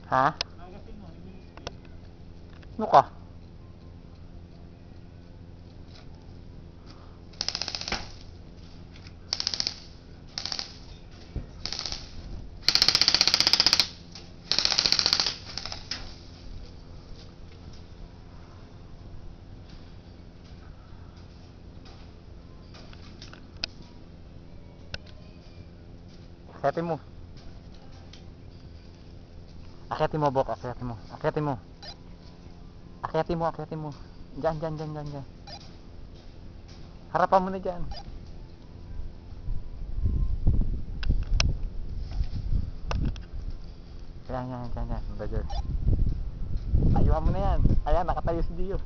Ha? Ano ka? Akyatin mo. Akyatin mo, Bok. Akyatin mo. Akyatin mo. Akyatin mo, akyatin mo. Diyan. Harapan mo na dyan. Yan. Brother. Ayuhan mo na yan. Ayan, nakatayo si Dio.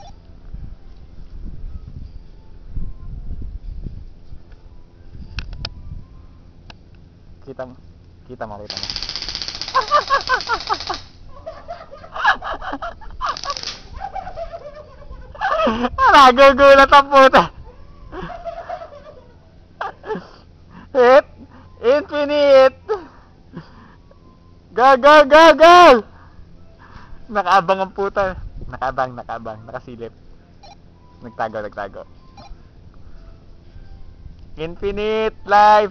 Kita mo. Nagugulat ang puta. Infinite. Go. Nakaabang ang puta. Nakaabang. Nakasilip. Nagtago. Infinite life.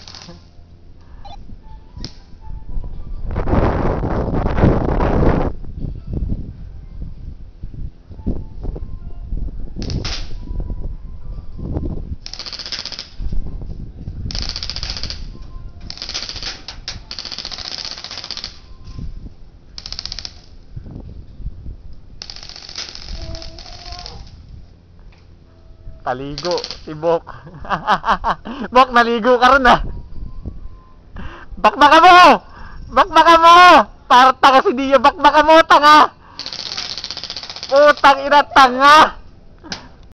Taligo si Bok. Bok, naligo ka rin ah. Bakbaka mo. Parta ka si Dio. Bakbaka mo, tanga. Putang ina, tanga.